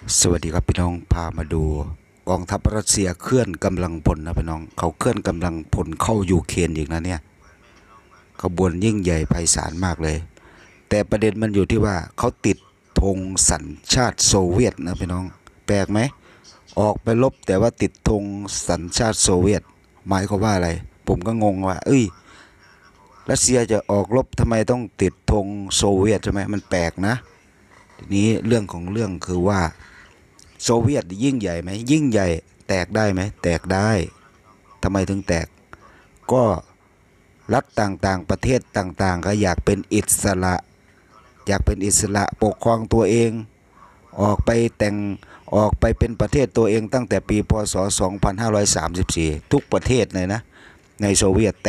สวัสดีครับพี่น้องพามาดูกองทัพรัสเซียเคลื่อนกำลังพลนะพี่น้องเขาเคลื่อนกำลังพลเข้ายูเครนอีกนะเนี่ยขบวนยิ่งใหญ่ไพศาลมากเลยแต่ประเด็นมันอยู่ที่ว่าเขาติดธงสัญชาติโซเวียตนะพี่น้องแปลกไหมออกไปรบแต่ว่าติดธงสัญชาติโซเวียตหมายความว่าอะไรผมก็งงว่ารัสเซียจะออกรบทำไมต้องติดธงโซเวียตใช่ไหมมันแปลกนะทีนี้เรื่องของเรื่องคือว่าโซเวียตยิ่งใหญ่ไหมยิ่งใหญ่แตกได้ไหมแตกได้ทำไมถึงแตกก็รัฐต่างๆประเทศต่างๆก็อยากเป็นอิสระอยากเป็นอิสระปกครองตัวเองออกไปแต่งออกไปเป็นประเทศตัวเองตั้งแต่ปีพศ2534ทุกประเทศเลยนะในโซเวียต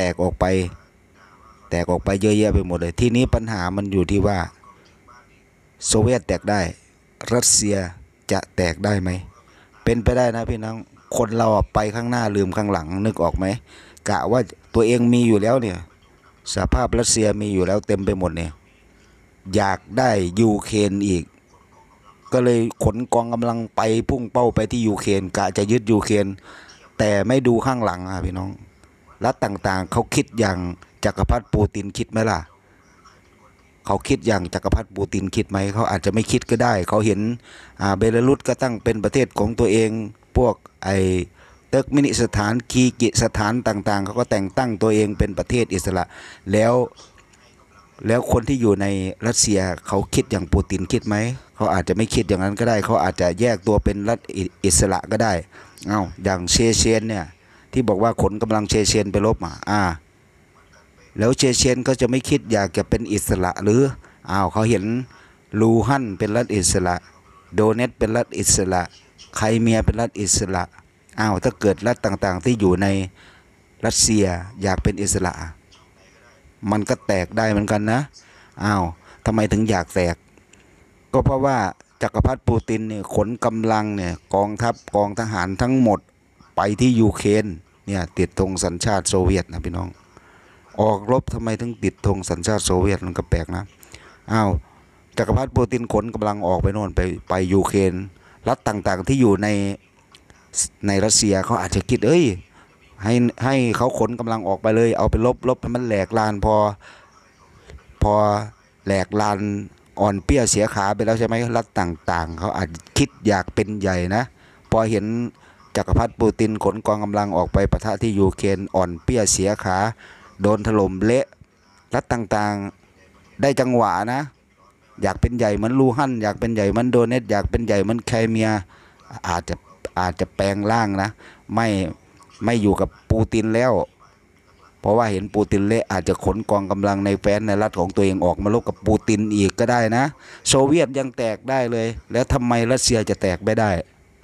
แตกออกไปเยอะแยะไปหมดเลยทีนี้ปัญหามันอยู่ที่ว่าโซเวียตแตกได้รัสเซียจะแตกได้ไหมเป็นไปได้นะพี่น้องคนเราไปข้างหน้าลืมข้างหลังนึกออกไหมกะว่าตัวเองมีอยู่แล้วเนี่ยสภาพรัสเซียมีอยู่แล้วเต็มไปหมดเนี่ยอยากได้ยูเครนอีกก็เลยขนกองกำลังไปพุ่งเป้าไปที่ยูเครนกะจะยึดยูเครนแต่ไม่ดูข้างหลังพี่น้องรัฐต่างๆเขาคิดอย่างจักรพรรดิปูตินคิดไหมล่ะเขาคิดอย่างจักรพรรดิปูตินคิดไหมเขาอาจจะไม่คิดก็ได้เขาเห็นเบลารุสก็ตั้งเป็นประเทศของตัวเองพวกเติร์กมินิสถานคีกิสถานต่างๆเขาก็แต่งตั้งตัวเองเป็นประเทศอิสระแล้วแล้วคนที่อยู่ในรัสเซียเขาคิดอย่างปูตินคิดไหมเขาอาจจะไม่คิดอย่างนั้นก็ได้เขาอาจจะแยกตัวเป็นรัฐอิสระก็ได้อย่างเชเชนเนี่ยที่บอกว่าขนกำลังเชเชนไปรบแล้วเชเชนก็จะไม่คิดอยากจะเป็นอิสระหรือเขาเห็นลูฮันเป็นรัฐอิสระโดเนตเป็นรัฐอิสระไครเมียเป็นรัฐอิสระถ้าเกิดรัฐต่างๆที่อยู่ในรัสเซียอยากเป็นอิสระมันก็แตกได้เหมือนกันนะทำไมถึงอยากแตกก็เพราะว่าจักรพรรดิปูตินเนี่ยขนกำลังเนี่ยกองทัพกองทหารทั้งหมดไปที่ยูเครนเนี่ยติดธงสัญชาติโซเวียตนะพี่น้องออกรบทำไมถึงติดธงสัญชาติโซเวียตมันก็แปลกนะจักรพรรดิปูตินขนกำลังออกไปโน่นไปยูเครนรัฐต่างๆที่อยู่ในรัสเซียเขาอาจจะคิดให้เขาขนกำลังออกไปเลยเอาไปลบให้มันแหลกลานพอแหลกลานอ่อนเปี้ยเสียขาไปแล้วใช่ไหมรัฐต่างๆเขาอาจคิดอยากเป็นใหญ่นะพอเห็นจักรพรรดิปูตินขนกองกำลังออกไปปะทะที่ยูเครนอ่อนเปี้ยเสียขาโดนถล่มเละรัฐต่างๆได้จังหวะนะอยากเป็นใหญ่เหมือนลูฮั่นอยากเป็นใหญ่เหมือนโดเนตอยากเป็นใหญ่เหมือนไครเมียอาจจะแปลงร่างนะไม่อยู่กับปูตินแล้วเพราะว่าเห็นปูตินเละอาจจะขนกองกำลังในแฟนในรัฐของตัวเองออกมาลบกับปูตินอีกก็ได้นะโซเวียตยังแตกได้เลยแล้วทำไมรัสเซียจะแตกไม่ได้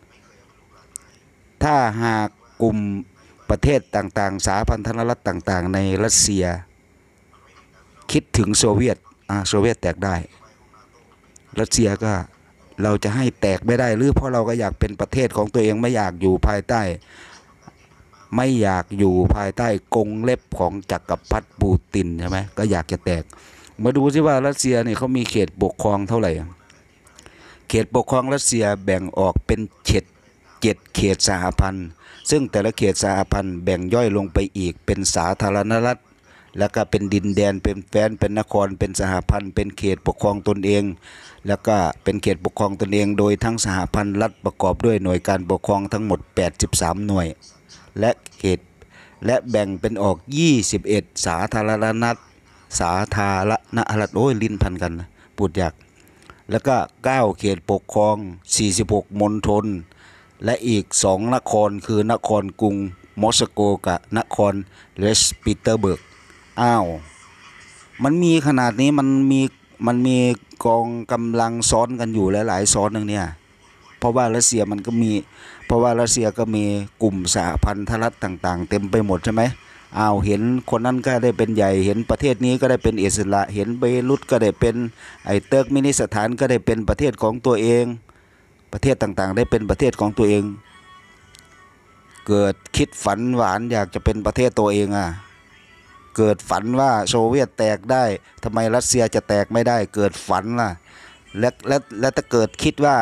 ถ้าหากกลุ่มประเทศต่างๆสหพันธรัฐต่างๆในรัสเซียคิดถึงโซเวียตโซเวียตแตกได้รัสเซียก็เราจะให้แตกไม่ได้หรือเพราะเราก็อยากเป็นประเทศของตัวเองไม่อยากอยู่ภายใต้กรงเล็บของจักรพรรดิปูตินใช่ไหมก็อยากจะแตกมาดูซิว่ารัสเซียเนี่ยเขามีเขตปกครองเท่าไหร่เขตปกครองรัสเซียแบ่งออกเป็น7 เขตสหพันธ์ซึ่งแต่ละเขตสหพันธ์แบ่งย่อยลงไปอีกเป็นสาธารณรัฐแล้วก็เป็นดินแดนเป็นแฟนเป็นนครเป็นสหพันธ์เป็นเขตปกครองตนเองแล้วก็เป็นเขตปกครองตนเองโดยทั้งสหพันธ์รัฐประกอบด้วยหน่วยการปกครองทั้งหมด83หน่วยและเขตและแบ่งเป็นออก21สาธารณรัฐลิ้นพันกันพูดยากแล้วก็9เขตปกครอง46มณฑลและอีก2นครคือนครกรุงมอสโกกับนครเรสปีเตอร์เบิร์กมันมีขนาดนี้มันมีกองกำลังซ้อนกันอยู่หลายๆซ้อนนึงเนี่ยเพราะว่ารัสเซียก็มีกลุ่มสหพันธรัฐต่างๆเต็มไปหมดใช่ไหมเห็นคนนั้นก็ได้เป็นใหญ่เห็นประเทศนี้ก็ได้เป็นอิสระเห็นเบลุสก็ได้เป็นเติร์กมินิสถานก็ได้เป็นประเทศของตัวเองประเทศต่างๆได้เป็นประเทศของตัวเองเกิดคิดฝันหวานอยากจะเป็นประเทศตัวเองเกิดฝันว่าโซเวียตแตกได้ทำไมรัสเซียจะแตกไม่ได้เกิดฝันล่ะและถ้าเกิดคิดว่า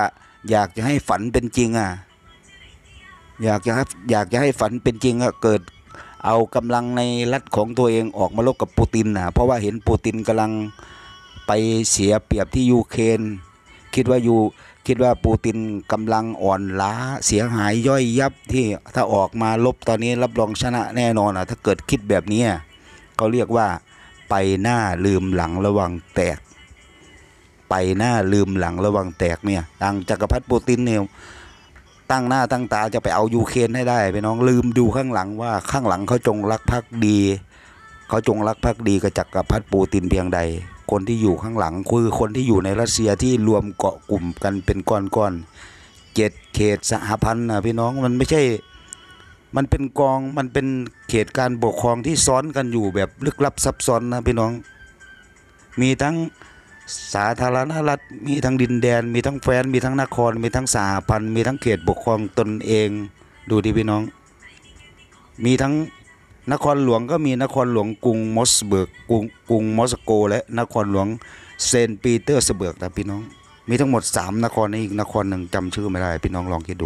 อยากจะให้ฝันเป็นจริงอยากจะให้ฝันเป็นจริงเกิดเอากำลังในรัฐของตัวเองออกมาลบกับปูตินเพราะว่าเห็นปูตินกำลังไปเสียเปรียบที่ยูเครนคิดว่าปูตินกำลังอ่อนล้าเสียหายย่อยยับที่ถ้าออกมาลบตอนนี้รับรองชนะแน่นอนถ้าเกิดคิดแบบนี้เขาเรียกว่าไปหน้าลืมหลังระวังแตกไปหน้าลืมหลังระวังแตกเนี่ยทางจักรพรรดิปูตินเนี่ยตั้งหน้าตั้งตาจะไปเอายูเครนให้ได้ไปน้องลืมดูข้างหลังว่าข้างหลังเขาจงรักภักดีกับจักรพรรดิปูตินเพียงใดคนที่อยู่ข้างหลังคือคนที่อยู่ในรัสเซียที่รวมเกาะกลุ่มกันเป็นก้อนๆ7 เขตสหพันธ์พี่น้องมันไม่ใช่มันเป็นกองมันเป็นเขตการปกครองที่ซ้อนกันอยู่แบบลึกลับซับซ้อนนะพี่น้องมีทั้งสาธารณรัฐมีทั้งดินแดนมีทั้งแคว้นมีทั้งนครมีทั้งสหพันธ์มีทั้งเขตปกครองตนเองดูดิพี่น้องมีทั้งนครหลวงก็มีนครหลวงกรุงมอสเบิร์กกรุงมอสโกและนครหลวงเซนต์ปีเตอร์สเบิร์กนะพี่น้องมีทั้งหมด3 นครในอีกนครหนึ่งจำชื่อไม่ได้พี่น้องลองคิดดู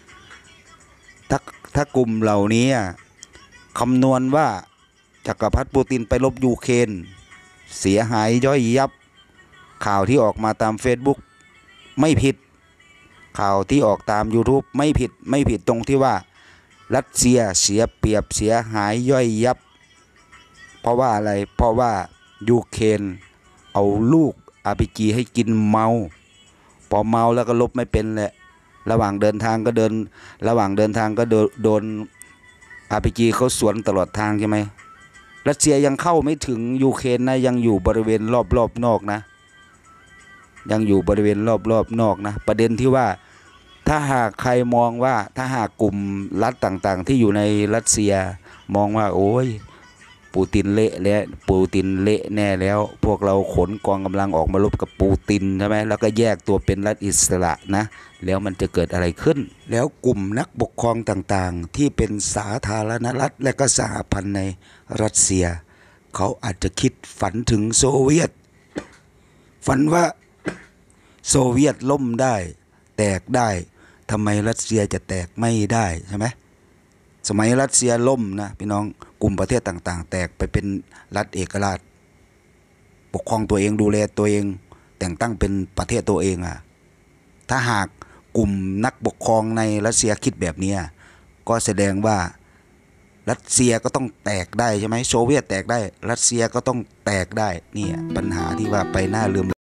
ถ้ากลุ่มเหล่านี้คำนวณว่าจักรพรรดิปูตินไปลบยูเครนเสียหายย่อยยับข่าวที่ออกมาตาม Facebook ไม่ผิดข่าวที่ออกตาม YouTube ไม่ผิดตรงที่ว่ารัสเซียเสียเปรียบเสียหายย่อยยับเพราะว่าอะไรเพราะว่ายูเครนเอาลูก RPG ให้กินเมาพอเมาแล้วก็ลบไม่เป็นแหละระหว่างเดินทางก็โดน RPG เขาสวนตลอดทางใช่ไหมรัสเซียยังเข้าไม่ถึงยูเครนนะยังอยู่บริเวณรอบนอกนะยังอยู่บริเวณรอบนอกนะประเด็นที่ว่าถ้าหากใครมองว่าถ้าหากกลุ่มรัฐต่างๆที่อยู่ในรัสเซียมองว่าโอ้ยปูตินเละแน่แล้วพวกเราขนกองกำลังออกมารบกับปูตินใช่ไหมแล้วก็แยกตัวเป็นรัฐอิสระนะแล้วมันจะเกิดอะไรขึ้นแล้วกลุ่มนักปกครองต่างๆที่เป็นสาธารณรัฐและก็สหพันธ์ในรัสเซียเขาอาจจะคิดฝันถึงโซเวียตฝันว่าโซเวียตล่มได้แตกได้ทำไมรัสเซียจะแตกไม่ได้ใช่ไหมสมัยรัสเซียล่มนะพี่น้องกลุ่มประเทศต่างๆแตกไปเป็นรัฐเอกราชปกครองตัวเองดูแลตัวเองแต่งตั้งเป็นประเทศตัวเองถ้าหากกลุ่มนักปกครองในรัสเซียคิดแบบนี้ก็แสดงว่ารัสเซียก็ต้องแตกได้ใช่ไหมโซเวียตแตกได้รัสเซียก็ต้องแตกได้นี่ปัญหาที่ว่าไปหน้าลืม